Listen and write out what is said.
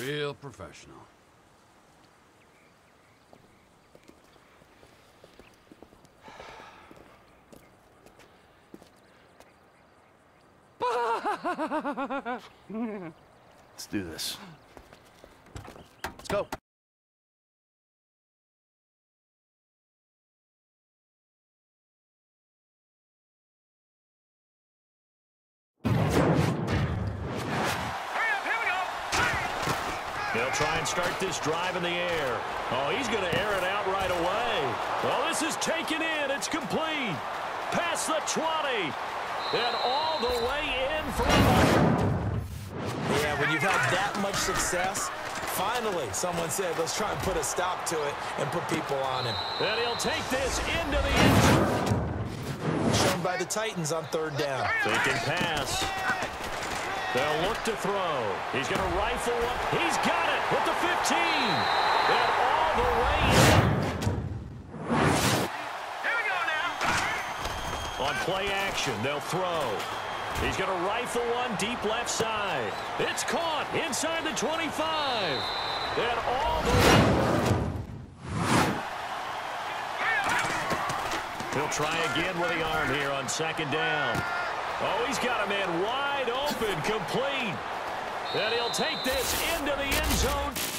Real professional. Let's do this. Let's go. They'll try and start this drive in the air. Oh, he's going to air it out right away. Well, this is taken in. It's complete. Past the 20. And all the way in for a... Yeah, when you've had that much success, finally someone said, let's try and put a stop to it and put people on him. And he'll take this into the end zone. Shown by the Titans on 3rd down. Taking pass. They'll look to throw. He's going to rifle one. He's got it with the 15. And all the way in. Here we go now. On play action, they'll throw. He's going to rifle one deep left side. It's caught inside the 25. And all the way. He'll try again with the arm here on 2nd down. Oh, he's got a man wide open, complete. And he'll take this into the end zone.